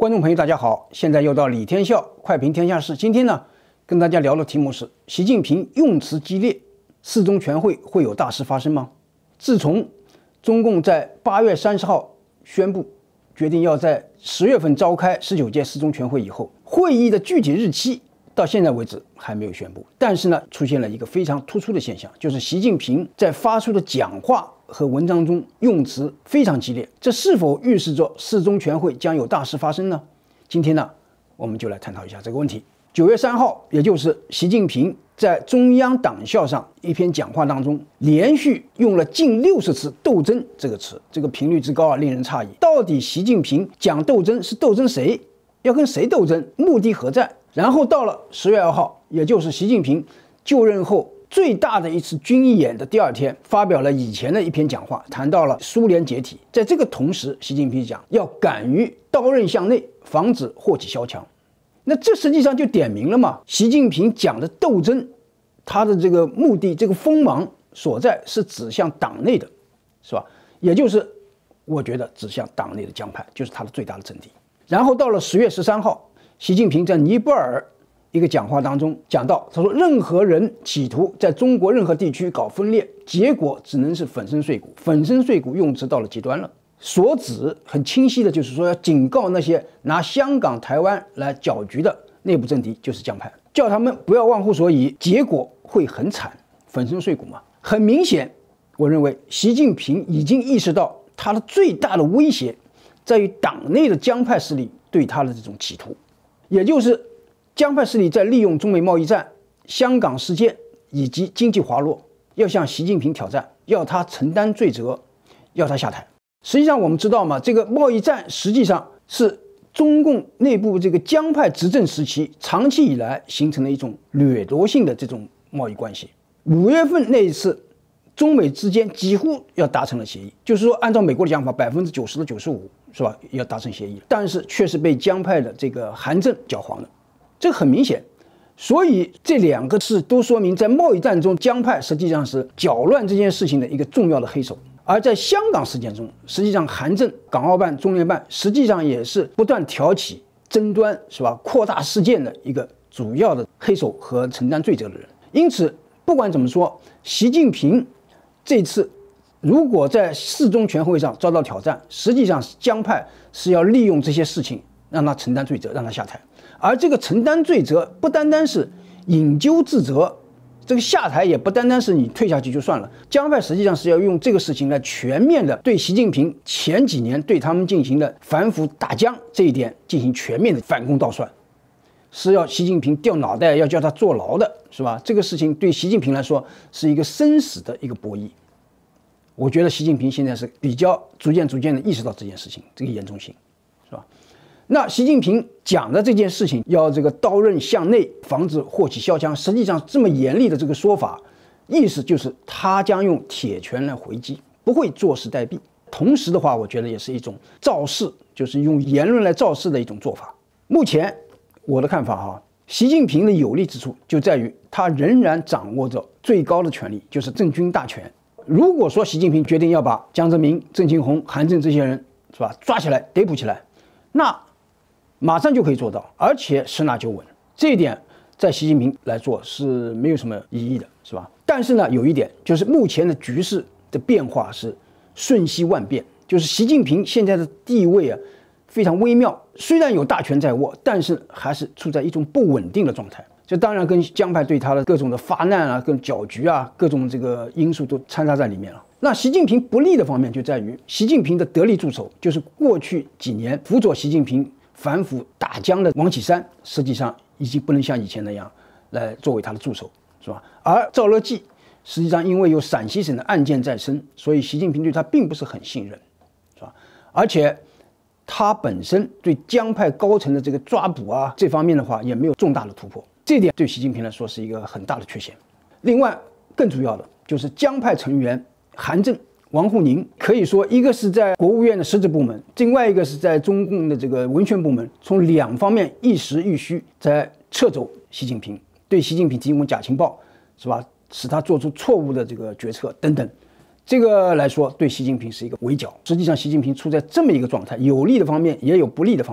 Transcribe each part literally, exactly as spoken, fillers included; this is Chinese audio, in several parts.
观众朋友，大家好，现在又到李天笑快评天下事。今天呢，跟大家聊的题目是：习近平用词激烈，四中全会会有大事发生吗？自从中共在八月三十号宣布决定要在十月份召开十九届四中全会以后，会议的具体日期到现在为止还没有宣布。但是呢，出现了一个非常突出的现象，就是习近平在发出的讲话和文章中用词非常激烈，这是否预示着四中全会将有大事发生呢？今天呢，我们就来探讨一下这个问题。九月三号，也就是习近平在中央党校上一篇讲话当中，连续用了近六十次“斗争”这个词，这个频率之高啊，令人诧异。到底习近平讲斗争是斗争谁？要跟谁斗争？目的何在？然后到了十月二号，也就是习近平就任后最大的一次军艺演的第二天，发表了以前的一篇讲话，谈到了苏联解体。在这个同时，习近平讲要敢于刀刃向内，防止祸起萧墙。那这实际上就点明了嘛，习近平讲的斗争，他的这个目的，这个锋芒所在是指向党内的，是吧？也就是我觉得指向党内的江派，就是他的最大的阵地。然后到了十月十三号，习近平在尼泊尔一个讲话当中讲到，他说任何人企图在中国任何地区搞分裂，结果只能是粉身碎骨。粉身碎骨用词到了极端了，所指很清晰的就是说要警告那些拿香港、台湾来搅局的内部政敌，就是江派，叫他们不要忘乎所以，结果会很惨，粉身碎骨嘛。很明显，我认为习近平已经意识到他的最大的威胁在于党内的江派势力对他的这种企图，也就是江派势力在利用中美贸易战、香港事件以及经济滑落，要向习近平挑战，要他承担罪责，要他下台。实际上我们知道嘛，这个贸易战实际上是中共内部这个江派执政时期长期以来形成了一种掠夺性的这种贸易关系。五月份那一次，中美之间几乎要达成了协议，就是说按照美国的讲法，百分之九十到九十五是吧，要达成协议，但是却是被江派的这个韩正搅黄了。这个很明显，所以这两个事都说明，在贸易战中，江派实际上是搅乱这件事情的一个重要的黑手；而在香港事件中，实际上韩正、港澳办、中联办实际上也是不断挑起争端，是吧？扩大事件的一个主要的黑手和承担罪责的人。因此，不管怎么说，习近平这次如果在四中全会上遭到挑战，实际上江派是要利用这些事情让他承担罪责，让他下台。而这个承担罪责不单单是引咎自责，这个下台也不单单是你退下去就算了。江派实际上是要用这个事情来全面的对习近平前几年对他们进行的反腐打江这一点进行全面的反攻倒算，是要习近平掉脑袋，要叫他坐牢的，是吧？这个事情对习近平来说是一个生死的一个博弈。我觉得习近平现在是比较逐渐逐渐的意识到这件事情这个严重性，是吧？那习近平讲的这件事情，要这个刀刃向内，防止祸起萧墙，实际上这么严厉的这个说法，意思就是他将用铁拳来回击，不会坐视待毙。同时的话，我觉得也是一种造势，就是用言论来造势的一种做法。目前我的看法哈，习近平的有利之处就在于他仍然掌握着最高的权力，就是政军大权。如果说习近平决定要把江泽民、郑庆红、韩正这些人是吧抓起来、逮捕起来，那马上就可以做到，而且十拿九稳。这一点在习近平来做是没有什么疑义的，是吧？但是呢，有一点就是目前的局势的变化是瞬息万变，就是习近平现在的地位啊非常微妙，虽然有大权在握，但是还是处在一种不稳定的状态。这当然跟江派对他的各种的发难啊、跟搅局啊、各种这个因素都掺杂在里面了。那习近平不利的方面就在于，习近平的得力助手就是过去几年辅佐习近平反腐打江的王岐山，实际上已经不能像以前那样来作为他的助手，是吧？而赵乐际实际上因为有陕西省的案件在身，所以习近平对他并不是很信任，是吧？而且他本身对江派高层的这个抓捕啊这方面的话也没有重大的突破，这点对习近平来说是一个很大的缺陷。另外更主要的就是江派成员韩正、王沪宁，可以说一个是在国务院的实质部门，另外一个是在中共的这个文宣部门，从两方面一时欲须在撤走习近平，对习近平提供假情报，是吧？使他做出错误的这个决策等等。这个来说对习近平是一个围剿。实际上习近平处在这么一个状态，有利的方面也有不利的方面。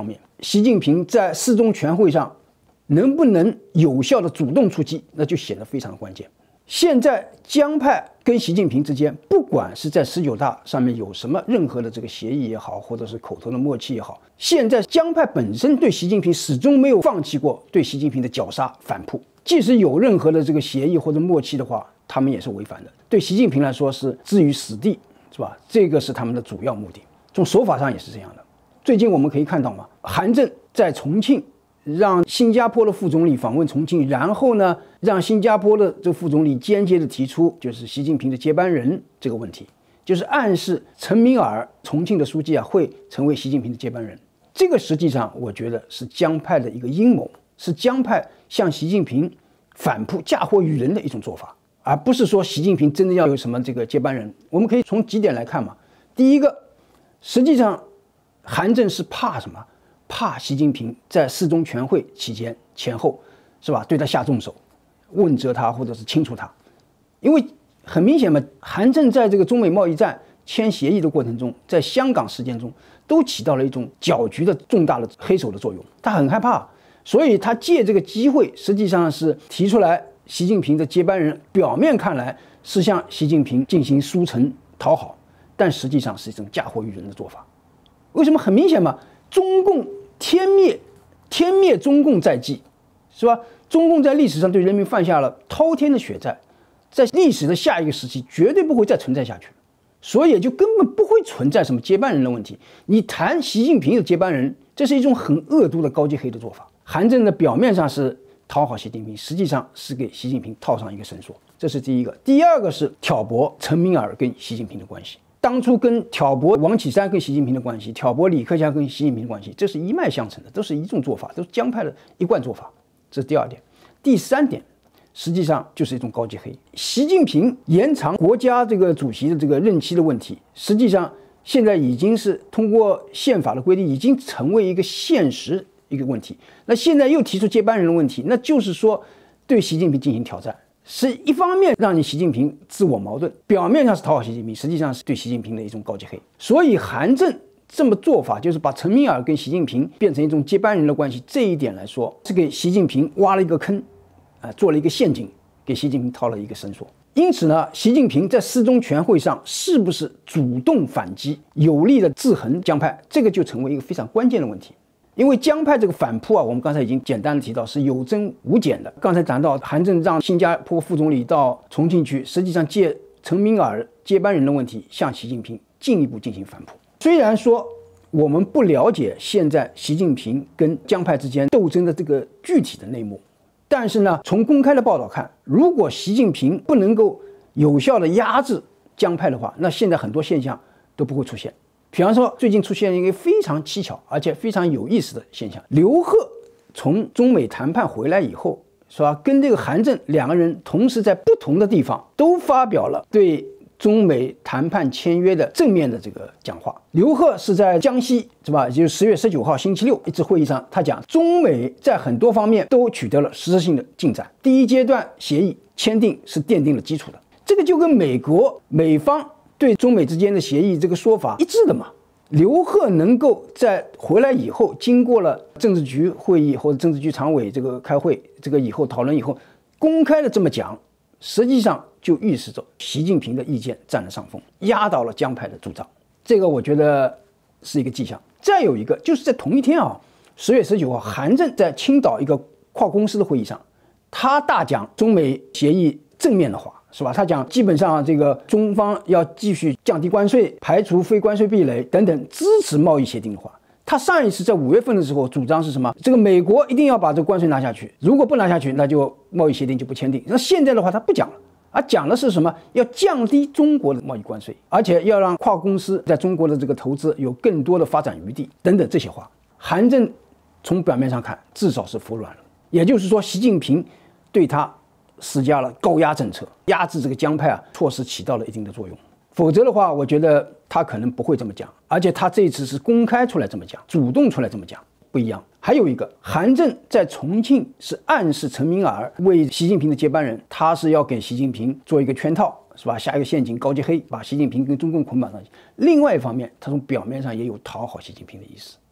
习近平在四中全会上能不能有效的主动出击，那就显得非常的关键。现在江派跟习近平之间，不管是在十九大上面有什么任何的这个协议也好，或者是口头的默契也好，现在江派本身对习近平始终没有放弃过对习近平的绞杀反扑，即使有任何的这个协议或者默契的话，他们也是违反的。对习近平来说是置于死地，是吧？这个是他们的主要目的。从手法上也是这样的。最近我们可以看到嘛，韩正在重庆让新加坡的副总理访问重庆，然后呢，让新加坡的这个副总理间接的提出就是习近平的接班人这个问题，就是暗示陈敏尔重庆的书记啊会成为习近平的接班人。这个实际上我觉得是江派的一个阴谋，是江派向习近平反扑嫁祸于人的一种做法，而不是说习近平真的要有什么这个接班人。我们可以从几点来看嘛。第一个，实际上韩正是怕什么？怕习近平在四中全会期间前后，是吧？对他下重手，问责他或者是清除他。因为很明显嘛，韩正在这个中美贸易战签协议的过程中，在香港事件中都起到了一种搅局的重大的黑手的作用。他很害怕，所以他借这个机会，实际上是提出来习近平的接班人，表面看来是向习近平进行输诚讨好，但实际上是一种嫁祸于人的做法。为什么？很明显嘛，中共天灭，天灭中共在即，是吧？中共在历史上对人民犯下了滔天的血债，在历史的下一个时期绝对不会再存在下去，所以也就根本不会存在什么接班人的问题。你谈习近平的接班人，这是一种很恶毒的高级黑的做法。韩正的表面上是讨好习近平，实际上是给习近平套上一个绳索，这是第一个。第二个是挑拨陈敏尔跟习近平的关系。当初跟挑拨王岐山跟习近平的关系，挑拨李克强跟习近平的关系，这是一脉相承的，都是一种做法，都是江派的一贯做法。这是第二点。第三点，实际上就是一种高级黑。习近平延长国家这个主席的这个任期的问题，实际上现在已经是通过宪法的规定，已经成为一个现实一个问题。那现在又提出接班人的问题，那就是说对习近平进行挑战。是一方面让你习近平自我矛盾，表面上是讨好习近平，实际上是对习近平的一种高级黑。所以韩正这么做法，就是把陈敏尔跟习近平变成一种接班人的关系，这一点来说是给习近平挖了一个坑，啊、呃，做了一个陷阱，给习近平套了一个绳索。因此呢，习近平在四中全会上是不是主动反击，有力的制衡江派，这个就成为一个非常关键的问题。因为江派这个反扑啊，我们刚才已经简单的提到是有增无减的。刚才谈到韩正让新加坡副总理到重庆去，实际上借陈敏尔接班人的问题向习近平进一步进行反扑。虽然说我们不了解现在习近平跟江派之间斗争的这个具体的内幕，但是呢，从公开的报道看，如果习近平不能够有效的压制江派的话，那现在很多现象都不会出现。比方说，最近出现一个非常蹊跷而且非常有意思的现象：刘鹤从中美谈判回来以后，是吧？跟这个韩正两个人同时在不同的地方都发表了对中美谈判签约的正面的这个讲话。刘鹤是在江西，是吧？也就是十月十九号星期六一次会议上，他讲中美在很多方面都取得了实质性的进展，第一阶段协议签订是奠定了基础的。这个就跟美国美方对中美之间的协议这个说法一致的嘛。刘鹤能够在回来以后，经过了政治局会议或者政治局常委这个开会，这个以后讨论以后，公开的这么讲，实际上就预示着习近平的意见占了上风，压倒了江派的主张。这个我觉得是一个迹象。再有一个就是在同一天啊，十月十九号，韩正在青岛一个跨公司的会议上，他大讲中美协议正面的话。是吧？他讲基本上这个中方要继续降低关税，排除非关税壁垒等等，支持贸易协定的话，他上一次在五月份的时候主张是什么？这个美国一定要把这个关税拿下去，如果不拿下去，那就贸易协定就不签订。那现在的话他不讲了，而讲的是什么？要降低中国的贸易关税，而且要让跨公司在中国的这个投资有更多的发展余地等等这些话。韩正从表面上看至少是服软了，也就是说习近平对他施加了高压政策，压制这个江派啊，措施起到了一定的作用。否则的话，我觉得他可能不会这么讲，而且他这一次是公开出来这么讲，主动出来这么讲，不一样。还有一个，韩正在重庆是暗示陈敏尔为习近平的接班人，他是要给习近平做一个圈套，是吧？下一个陷阱，高级黑，把习近平跟中共捆绑上去。另外一方面，他从表面上也有讨好习近平的意思。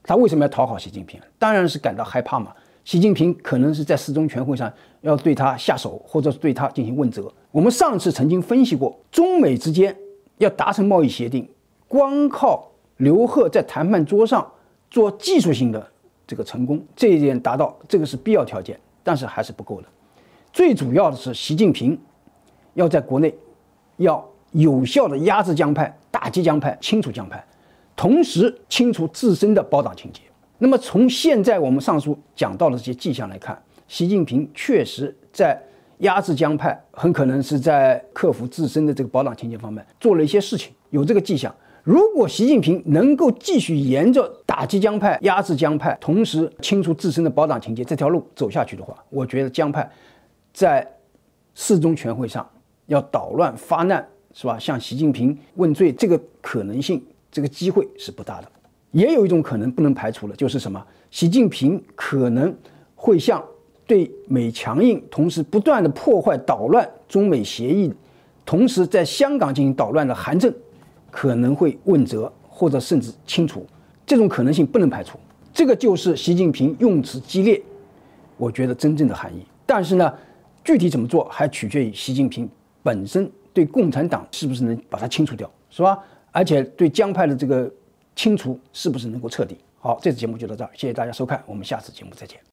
他为什么要讨好习近平？当然是感到害怕嘛。习近平可能是在四中全会上要对他下手，或者对他进行问责。我们上次曾经分析过，中美之间要达成贸易协定，光靠刘鹤在谈判桌上做技术性的这个成功，这一点达到，这个是必要条件，但是还是不够的。最主要的是，习近平要在国内要有效的压制江派，打击江派，清除江派，同时清除自身的保党情节。那么从现在我们上述讲到的这些迹象来看，习近平确实在压制江派，很可能是在克服自身的这个保党情节方面做了一些事情，有这个迹象。如果习近平能够继续沿着打击江派、压制江派，同时清除自身的保党情节这条路走下去的话，我觉得江派在四中全会上要捣乱发难，是吧？向习近平问罪，这个可能性、这个机会是不大的。也有一种可能不能排除的，就是什么？习近平可能会向对美强硬，同时不断的破坏、捣乱中美协议，同时在香港进行捣乱的韩正，可能会问责或者甚至清除，这种可能性不能排除。这个就是习近平用词激烈，我觉得真正的含义。但是呢，具体怎么做还取决于习近平本身对共产党是不是能把它清除掉，是吧？而且对江派的这个清除是不是能够彻底？好，这次节目就到这儿，谢谢大家收看，我们下次节目再见。